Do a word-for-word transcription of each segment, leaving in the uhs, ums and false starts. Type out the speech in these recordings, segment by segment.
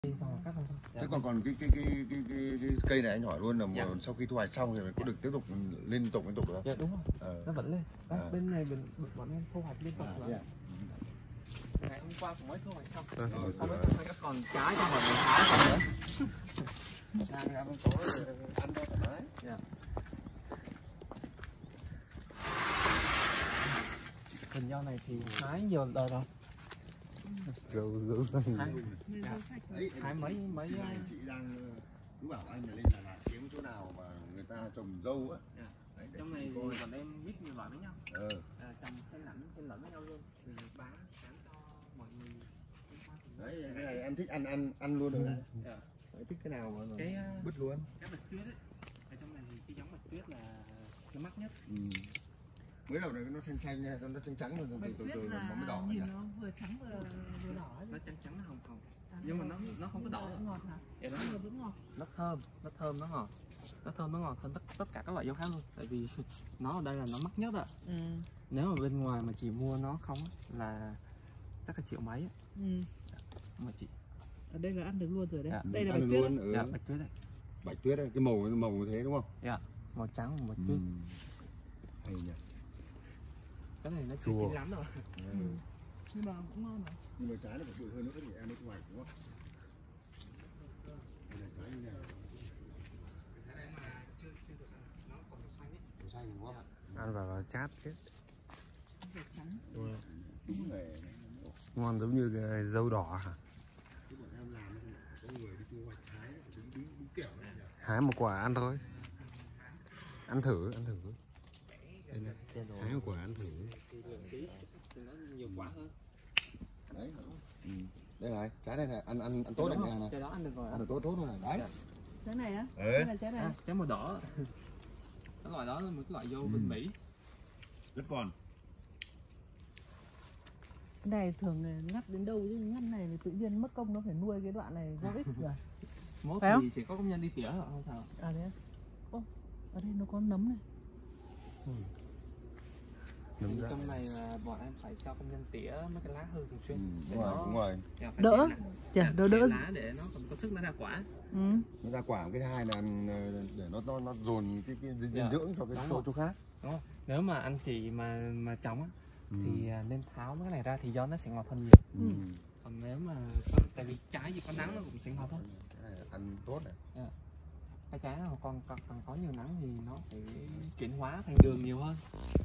Thế còn còn cái cái cái cái, cái, cái cây này anh hỏi luôn là dạ. Một, sau khi thu hoạch xong thì có được tiếp tục liên tục liên tục được không? Dạ đúng rồi. Ờ. Nó vẫn lên. Đó, à. Bên này bên bọn em thu hoạch liên tục à, rồi. Ngày hôm qua cũng mới thu hoạch xong. Ừ. Rồi, không biết có còn trái cho mọi người hái không nữa. Sang em có ăn đâu thoải mái. Dạ. Phần rau này thì hái nhiều đời rồi. Dâu dâu xanh. Hái, dạ. Hái mấy mấy chị đang cứ bảo anh là lên Đà Lạt kiếm chỗ nào mà người ta trồng dâu á. Dạ. Đấy, trong này thì bọn em biết nhiều loại với nhau. Ừ. À, trồng xen lẫn xen lẫn với nhau luôn. Thì bán bán cho mọi người. Đấy, cái này em thích ăn ăn ăn luôn rồi đấy. Dạ. Đấy, thích cái nào mà cái bứt luôn. Cái bạch tuyết ấy. Ở trong này thì cái giống bạch tuyết là nó mắc nhất. Ừ. Mới đầu này nó xanh xanh nha, nó trắng trắng rồi từ từ từ nó mới đỏ. Nhìn nó vừa trắng vừa vừa đỏ. Nó trắng trắng nó hồng hồng. Nhưng mà nó nó không có đỏ. Ngọt hả? Dạ, nó vẫn ngọt. Nó thơm, nó thơm nó ngọt. Nó thơm nó ngọt hơn tất tất cả các loại dâu khác luôn, tại vì nó ở đây là nó mắc nhất ạ. Ừ. Nếu mà bên ngoài mà chỉ mua nó không là chắc là triệu mấy. Ừ. Mà chị ở đây là ăn được luôn rồi đấy. Dạ. Đây là bạch tuyết. Ừ. Dạ, bạch tuyết đấy. Bạch tuyết đấy, cái màu màu như thế đúng không? Dạ, màu trắng màu tuyết. Ừ. Hay nhỉ. Cái này nó chưa chín lắm rồi. Ừ. Nhưng mà cũng ngon mà. Nhưng mà trái nó phải bự hơn nữa thì em mới thu hoạch đúng không? Đây là trái như này. Cái này mà chưa chưa được, nó còn màu xanh ấy. Màu xanh đúng không? Ăn vào vào chát chứ. Trắng. Đúng, đúng này. Ngon giống như cái dâu đỏ hả? Cái bọn em làm có người đi thu hoạch hái đúng đúng đúng kiểu này. Hái một quả ăn thôi. Ăn thử, ăn thử. Đây này. Hái một quả ăn thử. Thì nó nhiều quả hơn. Đấy. Ừ. Đây này, trái này này, ăn ăn ăn tốt này nè. Trái đó ăn được rồi. Ăn được tốt tốt thôi này. Đấy. Trái này á? Ừ. Đây là trái này. À, trái màu đỏ. Cái loại đó là một cái loại dâu bên Mỹ. Rất còn. Cái này thường ngắt đến đâu chứ ngắt này thì tự nhiên mất công nó phải nuôi cái đoạn này vô ích rồi. Mốt thì sẽ có công nhân đi tỉa rồi không sao. À thế. Ô, ở đây nó có nấm này. Ừ. Thì trong này là bọn em phải cho công nhân tỉa mấy cái lá hư thường xuyên. Ừ, đúng rồi, đúng rồi. Đỡ. Dạ, đỡ đỡ lá để nó còn có sức nó ra quả. Ừ. Nó ra quả cái hai là để nó nó nó dồn cái cái dinh dưỡng cho cái chỗ chỗ khác. Đúng không? Nếu mà anh chị mà mà trồng á ừ. thì nên tháo mấy cái này ra thì do nó sẽ ngọt hơn nhiều. Ừ. Còn nếu mà tại vì trái gì có nắng nó cũng sẽ ngọt thôi. Cái này ăn tốt này. Yeah. Cái trái nào còn còn còn có nhiều nắng thì nó sẽ chuyển hóa thành đường nhiều hơn.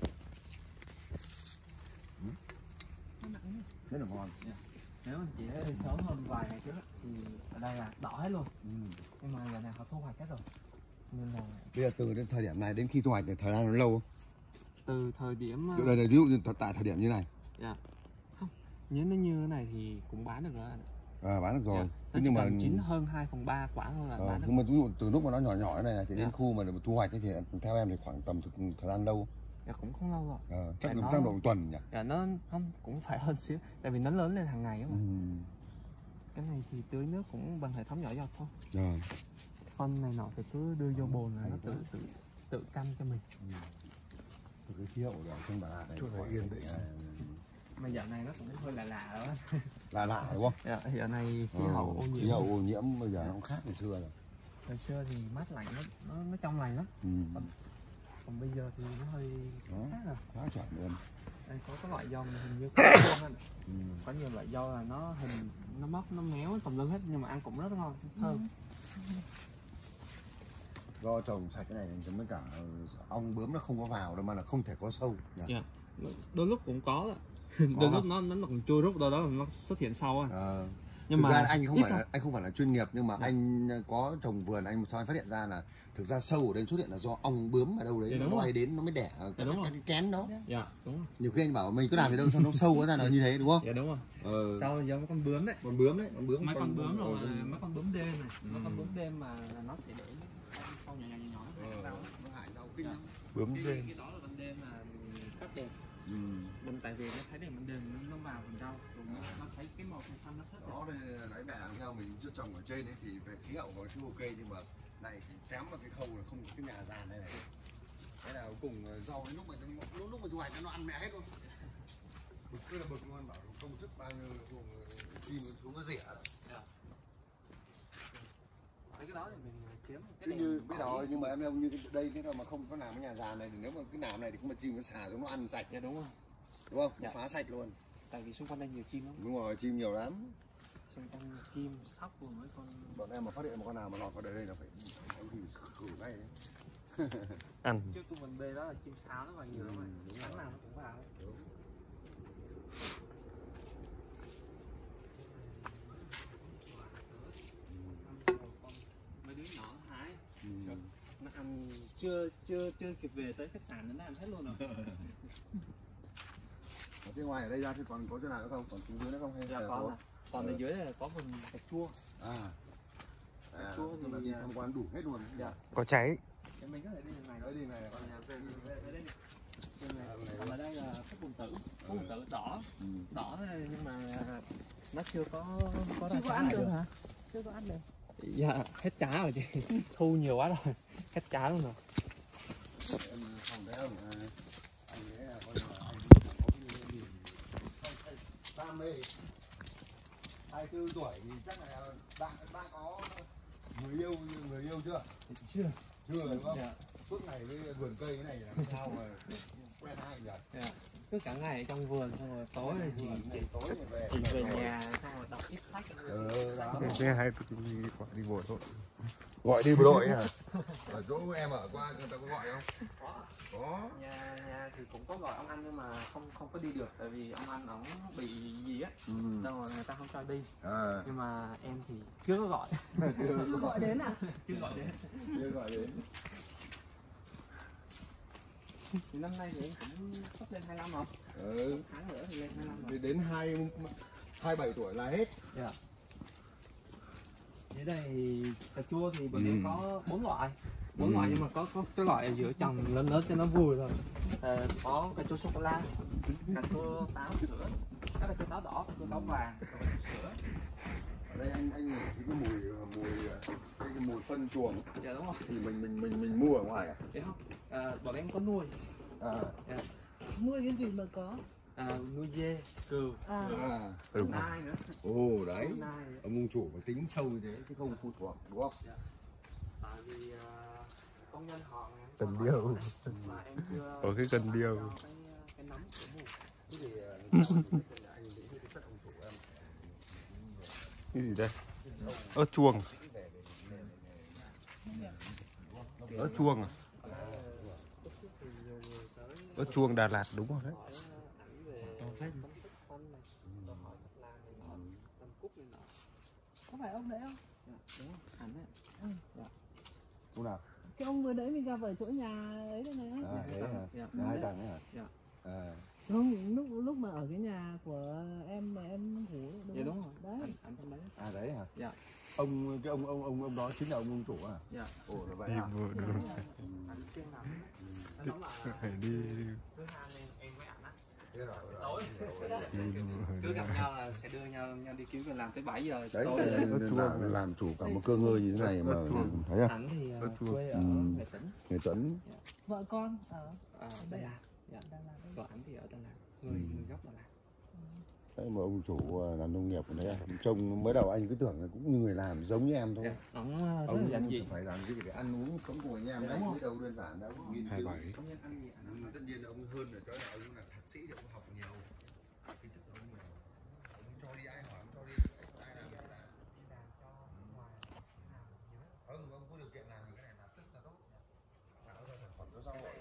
Ừ. Rất là ngon. Yeah. Nếu anh chị đi sớm hơn vài ngày trước thì ở đây là đỏ hết luôn. Ừ. Nhưng mà giờ này họ thu hoạch hết rồi. Nên là bây giờ từ đến thời điểm này đến khi thu hoạch thì thời gian nó lâu không? Từ thời điểm đây này, ví dụ như tại thời điểm như này. Dạ. Không, nếu nó như thế này thì cũng bán được rồi. À, bán được rồi. Dạ. Nó nhưng mà chín hơn hai phần ba quả thôi là à, bán được. Nhưng mà ví dụ từ lúc mà nó nhỏ nhỏ này, này thì dạ. Đến khu mà được thu hoạch thì theo em thì khoảng tầm thời gian lâu. Dạ cũng không lâu rồi. À, chắc cũng trong độ một tuần nhỉ? Dạ nó không cũng phải hơn xíu, tại vì nó lớn lên hàng ngày á mà. Ừ. Cái này thì tưới nước cũng bằng hệ thống nhỏ giọt thôi. Rồi. Phân này nọ thì cứ đưa vô bồn là nó tự tự tự canh cho mình. Ừ. Cái khí hậu ở trong Đà Lạt này chỗ này yên tĩnh. Mà dạo này nó cũng hơi lạ lạ đó. Lạ lạ đúng không? Dạ, dạo này khí hậu ô nhiễm. Khí hậu ô nhiễm bây giờ nó cũng khác ngày xưa rồi. Hồi xưa thì mát lạnh nó nó, nó trong lành lắm. Ừ. Còn, còn bây giờ thì nó hơi đó, khác rồi. Quá chuẩn luôn. Đây có cái loại dâu này hình như có luôn anh. Ừ. Có nhiều loại dâu là nó hình nó móc nó méo tùm lum hết nhưng mà ăn cũng rất ngon, thơm. Ừ. Do trồng sạch cái này giống với cả ong bướm nó không có vào đâu mà là không thể có sâu nhỉ? Yeah. Đôi lúc cũng có, có đôi lúc nó nó còn chui rút đâu đó nó xuất hiện sau á. À. Nhưng thực mà ra anh không phải là, anh không phải là chuyên nghiệp nhưng mà yeah. Anh có trồng vườn anh sao anh phát hiện ra là thực ra sâu ở đây xuất hiện là do ong bướm ở đâu đấy yeah, nó bay đến nó mới đẻ cái, cái, cái kén đó. Dạ đúng rồi. Nhiều khi anh bảo mình cứ làm gì đâu cho nó sâu ra nó như thế đúng không? Dạ đúng rồi. Ờ. Sau là do mấy con bướm đấy. Con bướm đấy, con bướm. Mấy con, con bướm rồi con... mấy con bướm đêm này, ừ. Mấy con bướm đêm mà là nó sẽ để sâu nhỏ nhỏ nhỏ nó hại rau kinh lắm. Bướm đêm. Cái đó là ban đêm mà cắt đẹp. Ừ. Bên tại vì nó thấy đèn ban đêm nó vào phần rau rồi nó, nó thấy cái màu xanh xanh nó thích đó. Đây nãy mẹ làm theo mình chưa trồng ở trên ấy thì về khí hậu nó chưa ok nhưng mà này thì kém vào cái khâu là không có cái nhà giàn này này. Cái nào cùng rau lúc mà lúc, lúc mà thu hoạch nó ăn mẹ hết luôn. Bực cứ là bực luôn bảo công sức bao nhiêu chim xuống nó rỉa. đó thì mình kiếm cái Cái như biết rồi, nhưng mà em em như đây thế nào mà không có làm cái nhà giàn này thì nếu mà cái làm này thì cũng mà chim nó xả xuống nó ăn sạch. Dạ đúng rồi. Đúng không? Dạ. Nó phá sạch luôn. Tại vì xung quanh đây nhiều chim lắm. Đúng rồi, chim nhiều lắm. Xung quanh chim, sóc cùng với con. Bọn em mà phát hiện một con nào mà lọt vào đây đây là phải thì cử ngay đấy. Ăn. Trước khu vườn B đó là chim sáo rất là nhiều lắm rồi. Tháng nào nó cũng vào. Đúng. Mấy đứa nhỏ hái. Ừ. Nó ăn chưa chưa chưa kịp về tới khách sạn nó ăn hết luôn rồi. Ở phía ngoài ở đây ra thì còn có chỗ nào nữa không? Còn xuống dưới nữa không? Hay Dạ là có. có? Là. Còn ở dưới là có vườn cà chua. À. À, Chua tức là thì, đi tham quan đủ hết luôn. Dạ. Có cháy. Thì mình có thể đi đường này. Ở đi này. Còn nhà về về về đây. Còn ở đây là khúc Bồn Tử, khúc Bồn Tử đỏ, Ừ. đỏ thôi nhưng mà nó chưa có có Chưa ra có trái ăn lại được hả? Chưa có ăn được. Dạ hết trái rồi chị, thu nhiều quá rồi, hết trái luôn rồi. Em không thấy không? À, anh ấy là coi là anh có cái niềm đam mê. hai mươi tư tuổi thì chắc là đã đã có người yêu người yêu chưa? Chưa. Chưa đúng không? Dạ. Suốt ngày với vườn cây cái này làm sao mà quen ai nhỉ? Dạ. Cứ cả ngày ở trong vườn xong rồi tối thì chị tối thì về chị về nhà xong rồi đọc ít sách. Ừ, đó. Thế hai tôi đi gọi đi bộ thôi. Gọi đi bộ đội hả? Ở chỗ em ở qua người ta có gọi không? Có. Có. Nhà nhà thì cũng có gọi ông anh nhưng mà không không có đi được tại vì ông anh ổng bị gì á, Ừ. xong rồi người ta không cho đi. À. Nhưng mà em thì chưa có gọi. Chưa gọi đến à? Chưa gọi đến. Chưa gọi đến. Thì năm nay thì em cũng sắp lên hai mươi lăm rồi. Ừ. Tháng nữa thì lên hai mươi lăm rồi. Thì đến hai hai bảy tuổi là hết. Dạ. Dưới đây thì cà chua thì bọn em Ừ. có bốn loại, bốn Ừ. loại nhưng mà có có cái loại ở giữa trồng lớn lớn cho nó vui thôi. À, có cà chua sô cô la, cà chua táo sữa, có cà chua táo đỏ, cà chua táo vàng, cà chua sữa. Ở đây anh anh ngửi cái mùi mùi cái, cái mùi phân chuồng Dạ đúng rồi. thì mình mình mình mình mua ở ngoài à? Thế không? À, bọn em có nuôi. À. Dạ. Nuôi cái gì mà có? À, nuôi dê, cừu, À. À. Ừ. nai nữa. Ồ đấy. Nuôi nai. Ông ông chủ phải tính sâu như thế chứ không phụ thuộc đúng không? Dạ. Tại vì uh, công nhân họ em Cần có điêu. hỏi đấy, mà em chưa Có cái cần điêu. cho cái, cái nấm của mùa. Thế thì anh nghĩ cái chất ông chủ em Cái gì đây? Ớt chuông. Ớt chuông à? Ớt chuông Đà Lạt đúng rồi đấy. Có phải ông đấy không? Đúng rồi, ảnh đấy. Ừ. Dạ. Chỗ nào? Cái ông vừa nãy mình gặp ở chỗ nhà ấy đây này. À thế hả? Dạ. Nhà hai tầng ấy hả? Dạ. À. Không, lúc lúc mà ở cái nhà của em mà em ngủ đúng Dạ không? đúng rồi. Đấy. Ảnh, ảnh trong đấy. À đấy hả? Dạ. Ông cái ông ông ông ông đó chính là ông ông chủ à? Dạ. Ồ là vậy Đi à? bộ được. Ảnh siêng lắm. Nó nói là Phải đi thứ hai em em với ảnh á. Thế rồi. Tối. đi Cứ gặp nhau là sẽ đưa nhau nhau đi kiếm việc làm tới bảy giờ Đấy tối. là, là, là làm chủ cả một cơ ngơi như thế này mà thấy không? Ảnh thì Ớt uh, chuông. quê ở Ừ. Nghệ Tĩnh. Nghệ Tuấn. Vợ con ở À, Đà Lạt. Dạ. Đà Lạt đây. Vợ ảnh thì ở Đà Lạt. Người người gốc Đà Lạt. Đấy mà ông chủ làm nông nghiệp đấy à? Trông mới đầu anh cứ tưởng là cũng như người làm giống như em thôi. Dạ. Ổng uh, rất là Ông giản dị. phải làm gì để ăn uống sống cùng anh em đấy, chứ đâu đơn giản đâu. Nghiên hai cứu. bảy. Công nhân ăn gì ảnh. Nhưng mà tất nhiên là ông hơn là cho là ông là thạc sĩ thì ông học nhiều, kiến thức ông nhiều. Ông cho đi ai hỏi ông cho đi, ai làm cái nào. Không, ông có điều kiện làm thì cái này là rất là tốt. Tạo ra sản phẩm cho xã hội.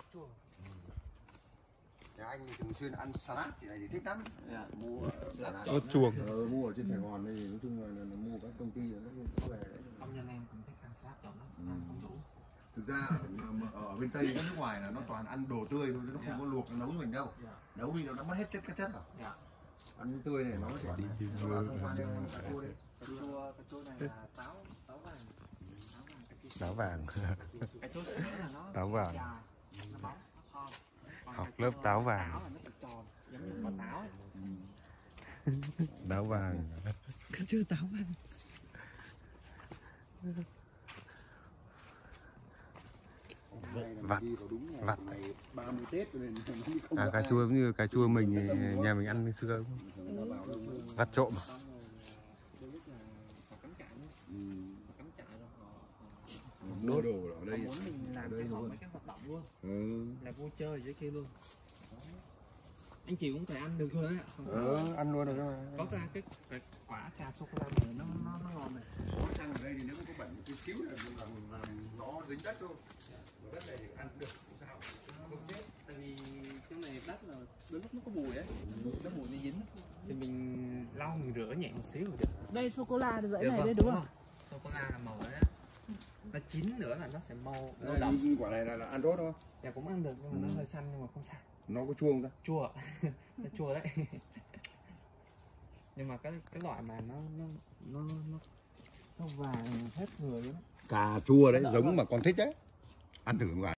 Nhà anh thì thường xuyên ăn salad, chị này thì thích lắm. Dạ. Mua ở Đà Lạt. ớt chuông. Ờ, mua ở trên Sài Gòn đây nói chung là, là, là mua các công ty nó có về đấy. Công nhân em cũng thích ăn salad lắm, Ừ. ăn không đủ. Thực ra ở, ở bên Tây nước ngoài là nó toàn ăn đồ tươi thôi, nó không có luộc nó nấu như mình đâu. Dạ. Nấu đi nó mất hết chất các chất rồi. Dạ. Ăn tươi này nó sẽ Đi này. đi Nó vừa- ăn không qua đeo ăn cà chua đi. Cà chua, cà chua này là táo, táo vàng. Táo vàng, cà chua Táo vàng. Cà chua sữa là nó Táo vàng. dài, nó bóng, nó thon. Còn Học cà lớp chua táo vàng. Táo là nó sẽ tròn, giống như quả táo ấy. Táo vàng. Cà chua táo vàng. Vặt. Đi vào đúng ngày, Vặt. ngày ba mươi Tết cho nên nó đi không À, có cà ai. chua giống như cà chua mình thì nhà mình ăn ngày xưa Nó vào đâu mà. vặt trộm. Xong rồi đôi lúc là họ cắm trại nữa, Ừ. họ cắm trại rồi họ đồ đồ ở đây. Họ muốn mình làm đây cho họ luôn. mấy cái hoạt động luôn, Ừ. là vui chơi dưới kia luôn. Anh chị cũng thể ăn được luôn á. Ờ, ăn luôn được mà. Có cả cái, cái quả cà sô cô la này nó nó nó ngon này. Có chăng ở đây thì nếu mà có bẩn một tí xíu là, là, là nó dính đất thôi. Mà đất này thì ăn cũng được, không sao. Không chết. Tại vì cái này đất là đôi lúc nó có mùi ấy, nó mùi nó dính thì mình lau mình rửa nhẹ một xíu rồi được. Đây sô cô la dãy Dạ này vâng, đây đúng không? Sô cô la là màu đấy. Nó chín nữa là nó sẽ màu nó Đây, đậm. quả này là, là ăn tốt thôi. Dạ cũng ăn được nhưng mà Ừ. nó hơi xanh nhưng mà không sao. Nó có chua không ta? Chua. Nó chua đấy. Nhưng mà cái cái loại mà nó nó nó nó, nó vàng hết người luôn. Cà chua đấy, giống mà con thích đấy. Ăn thử một quả.